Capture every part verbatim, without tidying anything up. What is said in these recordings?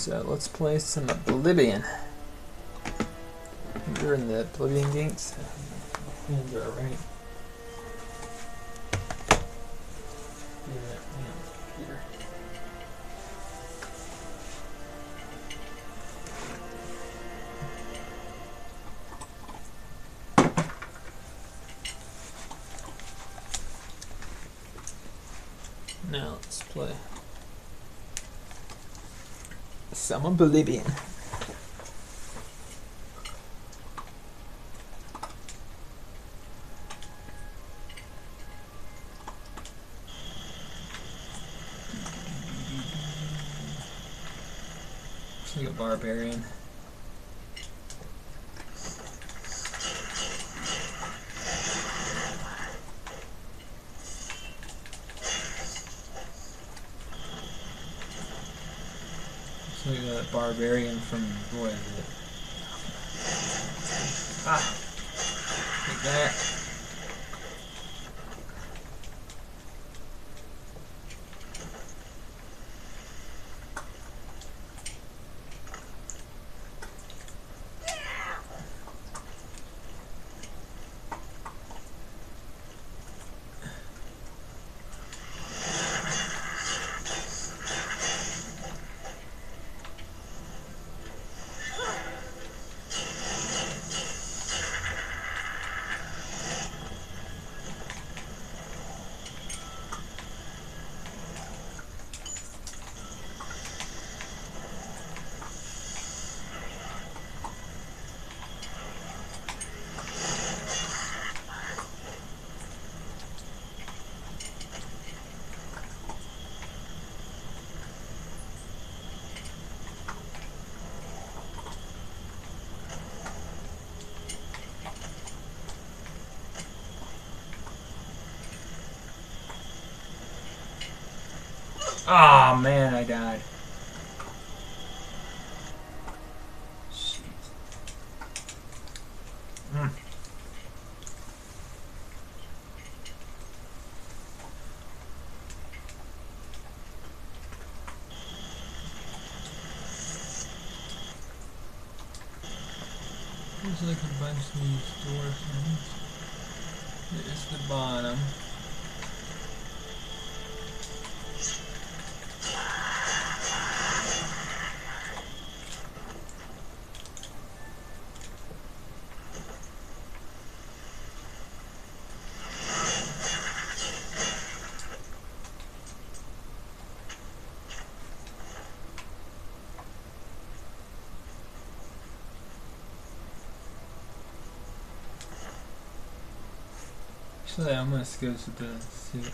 So let's play some Oblivion. We're in the Oblivion gates. Hands are right. Now let's play some Oblivion. Looks like a barbarian. Like a barbarian from, what is it? Ah! Like that. Oh man, I died. Shit. Mm. There's like a bunch of these door things. There's the bottom. Actually, I'm gonna go to the suit.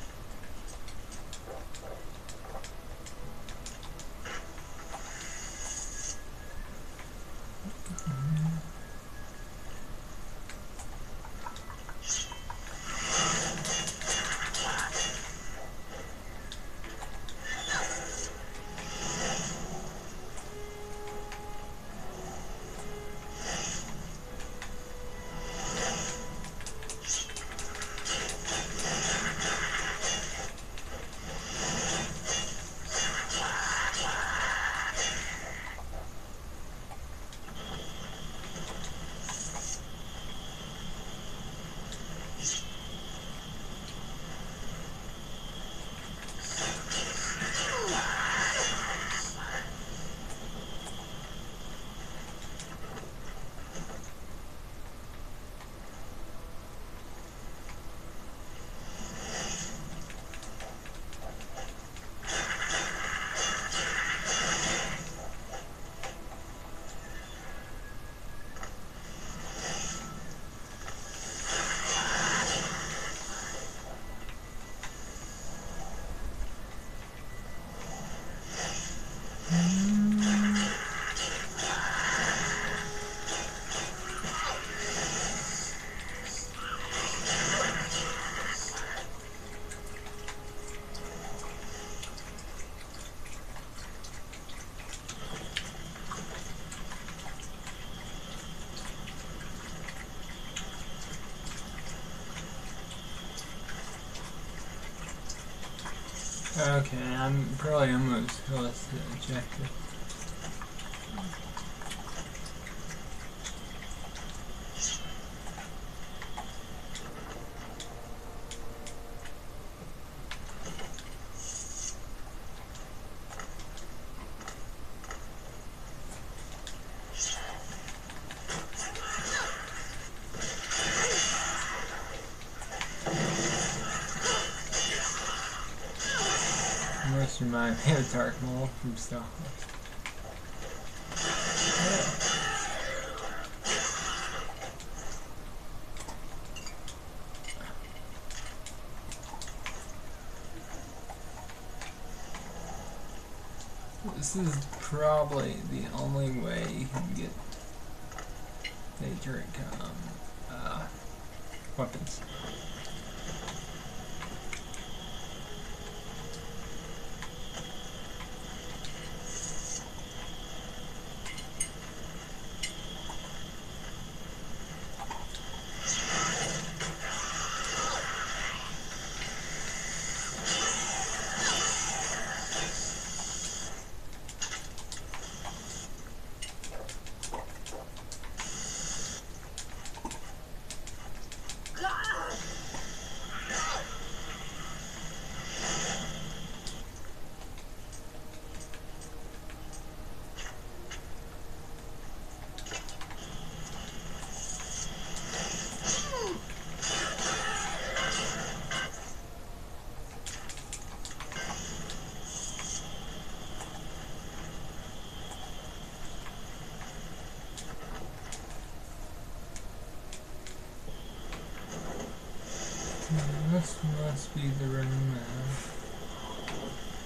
Okay, I'm probably almost close to the objective. Must remind me of Dark Maul from Star Wars. This is probably the only way you can get Daedric um, uh, weapons. This must be the room now.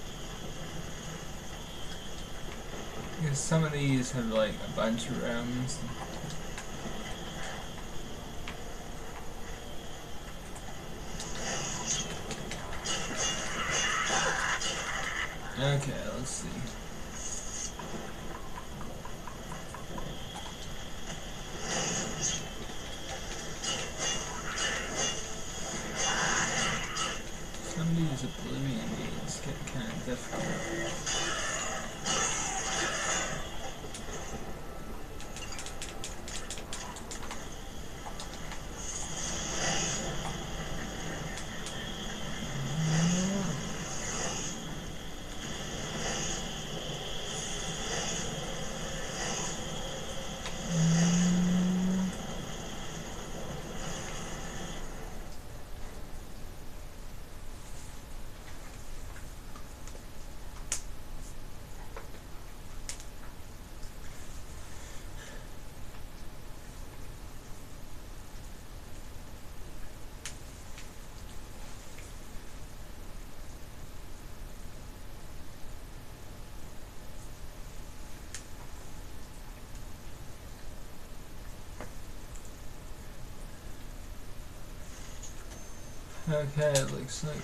Because some of these have like a bunch of rooms. Okay, let's see. Some of these Oblivion gates get kind of difficult. Okay, it looks like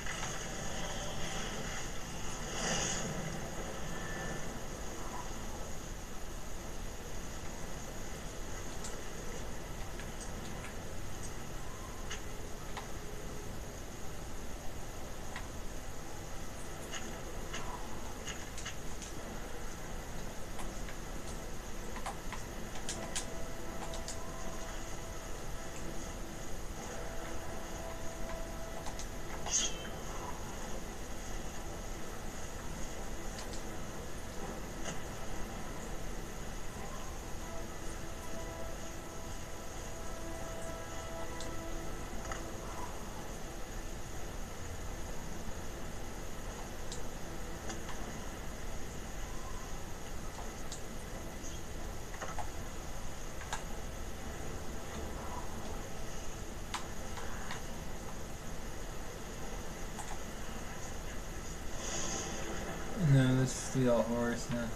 no, this is the old horse now.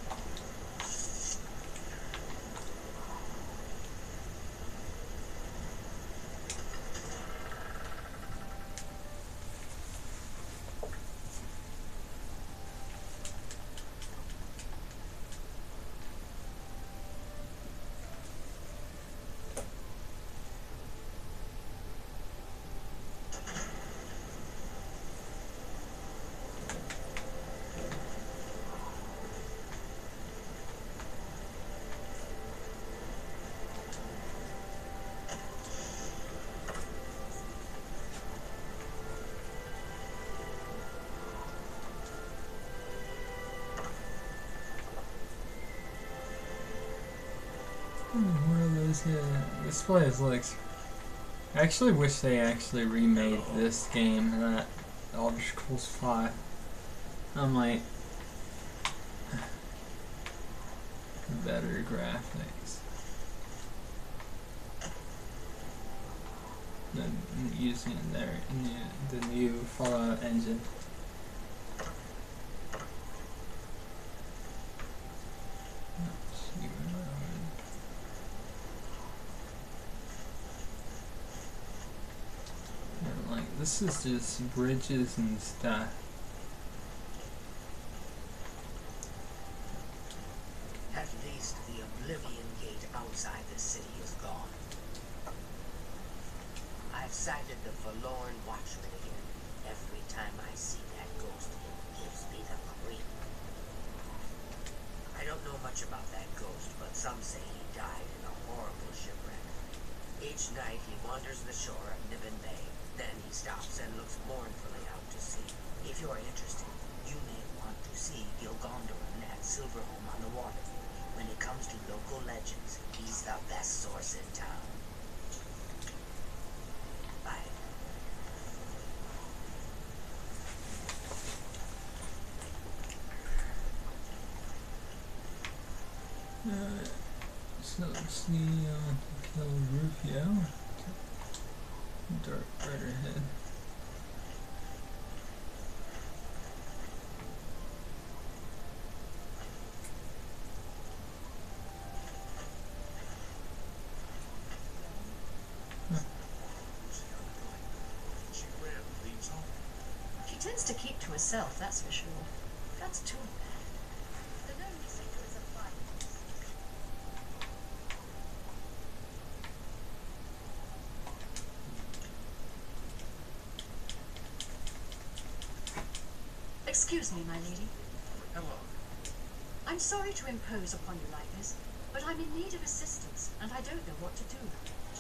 This, uh, this place looks... I actually wish they actually remade this game, that Elder Scrolls five. I'm like... better graphics than using their new, the new Fallout engine. Like, this is just bridges and stuff. At least the Oblivion Gate outside the city is gone. I've sighted the Forlorn Watchman again. Every time I see that ghost, it gives me the creep. I don't know much about that ghost, but some say he died in a horrible shipwreck. Each night he wanders the shore of Niven Bay. Then he stops and looks mournfully out to sea. If you're interested, you may want to see Gilgondoran at Silverholm on the water. When it comes to local legends, he's the best source in town. Bye. Uh, so let's see, uh, kill Rufio. Dark Rider head. She tends to keep to herself, that's for sure. That's too bad. The lonely sector is a fight. Excuse me, my lady. Hello. I'm sorry to impose upon you like this, but I'm in need of assistance, and I don't know what to do.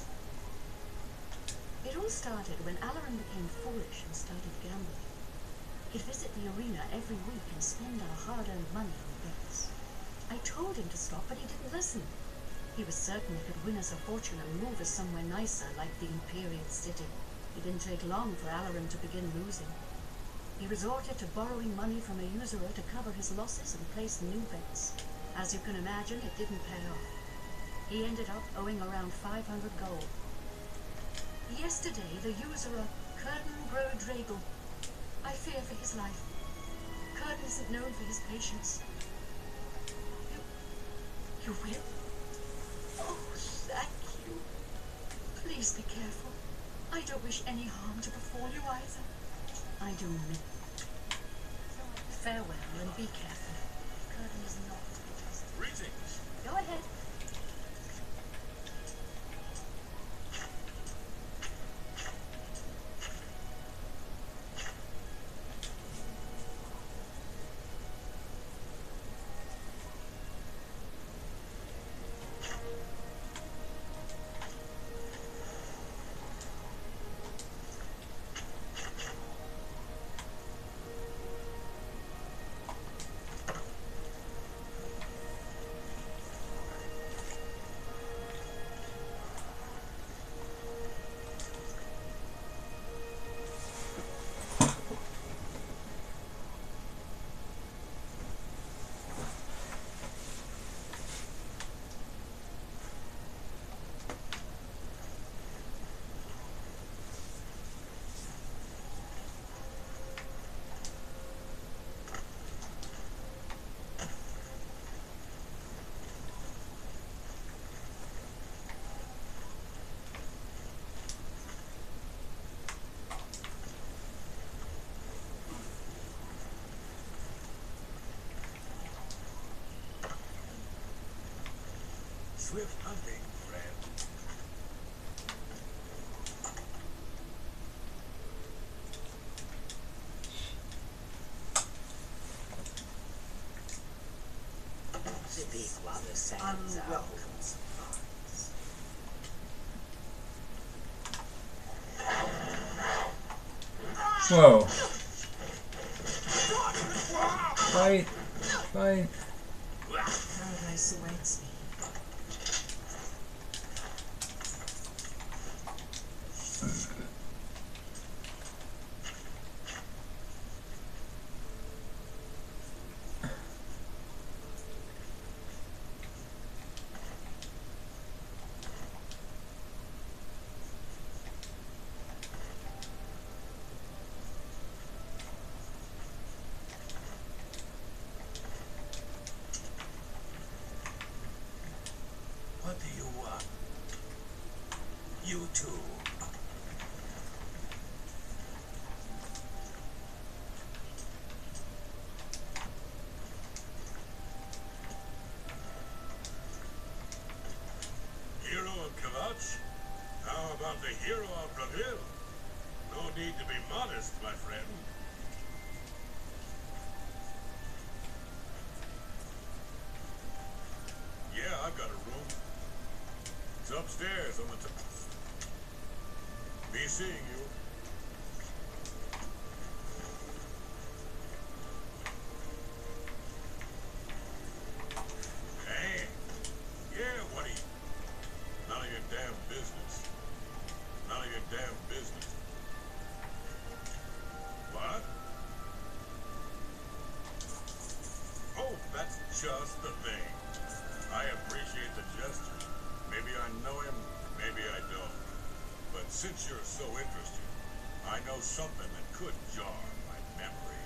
It all started when Alarin became foolish and started gambling. He'd visit the arena every week and spend our hard-earned money on bets. I told him to stop, but he didn't listen. He was certain he could win us a fortune and move us somewhere nicer, like the Imperial City. It didn't take long for Alarin to begin losing. He resorted to borrowing money from a usurer to cover his losses and place new bets. As you can imagine, it didn't pay off. He ended up owing around five hundred gold. Yesterday, the usurer, Curtin Bro-Dragal. I fear for his life. Curtin isn't known for his patience. You... you will? Oh, thank you. Please be careful. I don't wish any harm to befall you either. I do not. Farewell, and be careful. Curtin is not to be trusted. Greetings. Go ahead. Swift hunting, friend. Speak while the sands are open. Whoa. Fight. Fight. Paradise awaits me. you too. Hero of Kvatch? How about the hero of Brazil? No need to be modest, my friend. Yeah, I've got a room. It's upstairs on the top. Be seeing you. Hey. Yeah, what do you... None of your damn business. None of your damn business. What? Oh, that's just the thing. I appreciate the gesture. Maybe I know him, maybe I don't. But since you're so interested, I know something that could jar my memory.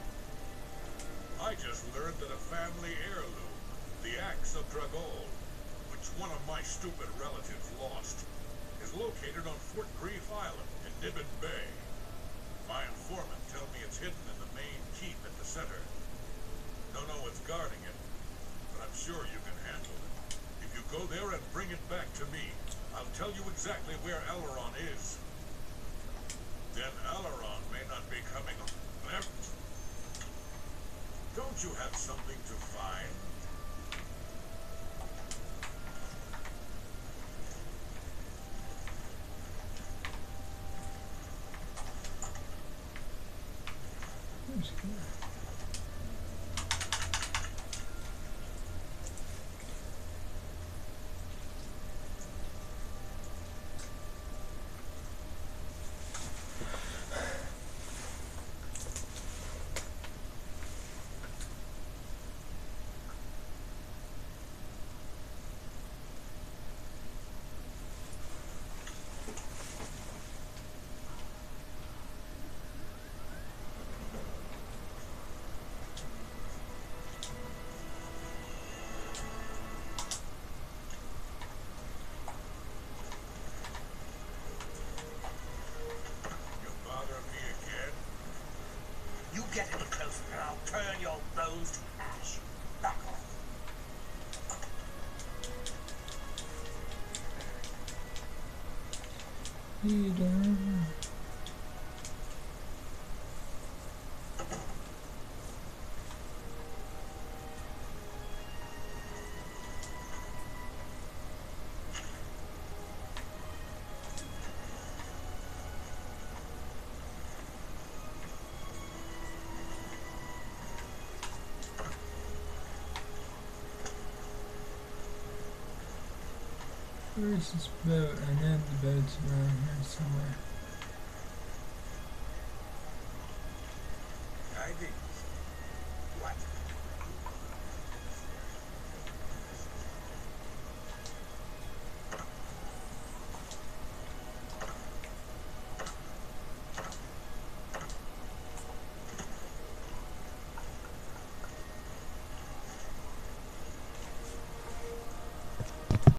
I just learned that a family heirloom, the Axe of Dragol, which one of my stupid relatives lost, is located on Fort Grief Island in Nibbin Bay. My informant tells me it's hidden in the main keep at the center. Don't know what's guarding it, but I'm sure you can handle it. If you go there and bring it back to me, I'll tell you exactly where Alaron is. Then Alaron may not be coming left. Don't you have something to find? Where's he going? Get any closer and I'll turn your bones to ash. Back off. You don't. Where's this boat? I know the boat's around here somewhere.